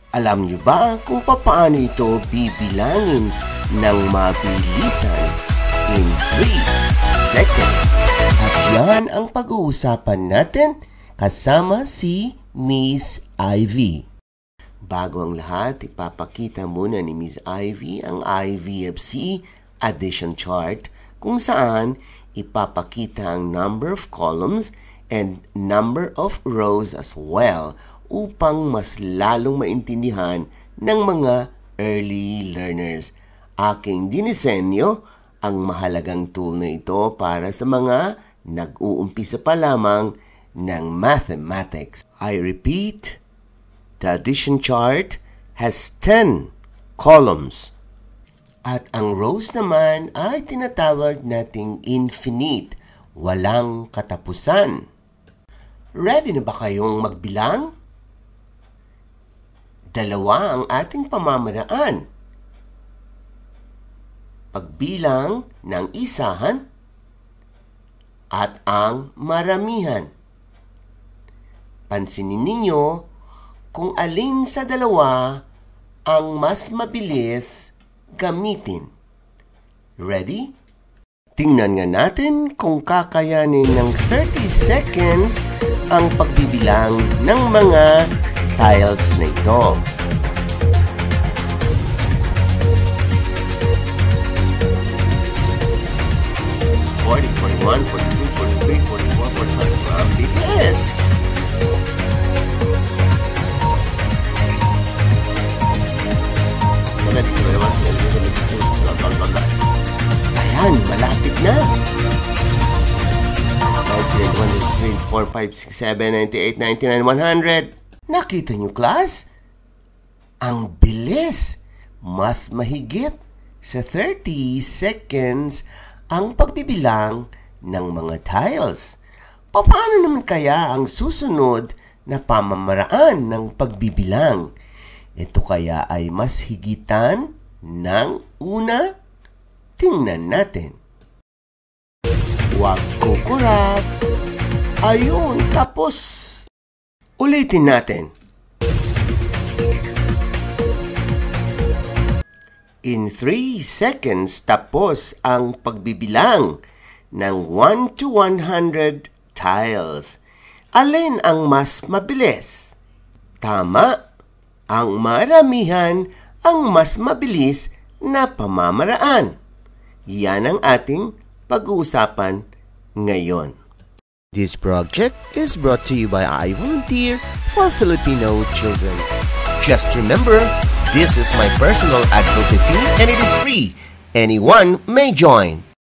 Alam niyo ba kung paano ito bibilangin ng mabilisan in 3 seconds? At yan ang pag-uusapan natin kasama si Miss Ivy. Bago ang lahat, ipapakita muna ni Miss Ivy ang IVFC addition chart kung saan ipapakita ang number of columns and number of rows as well upang mas lalong maintindihan ng mga early learners. Aking dinisenyo ang mahalagang tool na ito para sa mga nag-uumpisa pa lamang ng mathematics. I repeat, the addition chart has 10 columns. At ang rows naman ay tinatawag nating infinite, walang katapusan. Ready na ba kayong magbilang? 2 ang ating pamamaraan. Pagbilang ng isahan at ang maramihan. Pansinin ninyo kung alin sa dalawa ang mas mabilis gamitin. Ready? Tingnan nga natin kung kakayanin ng 30 seconds ang pagbibilang ng mga tiles na ito. Forty, 41, 42, 43, 44, 45. Ang bilis! Ayan, malapit na. 19, 1, 2, 3, 4, 5, 6, 7, 98, 99, 100. Nakita niyo, class? Ang bilis! Mas mahigit sa 30 seconds ang pagbibilang ng mga tiles. Paano naman kaya ang susunod na pamamaraan ng pagbibilang? Ito kaya ay mas higitan ng una? Tingnan natin. Huwag kukurap. Ayun, tapos. Ulitin natin. In 3 seconds, tapos ang pagbibilang ng 1 to 100 tiles. Alin ang mas mabilis? Tama, ang maramihan ang mas mabilis na pamamaraan. Yan ang ating pag-uusapan ngayon. This project is brought to you by I Volunteer for Filipino Children. Just remember, this is my personal advocacy and it is free. Anyone may join.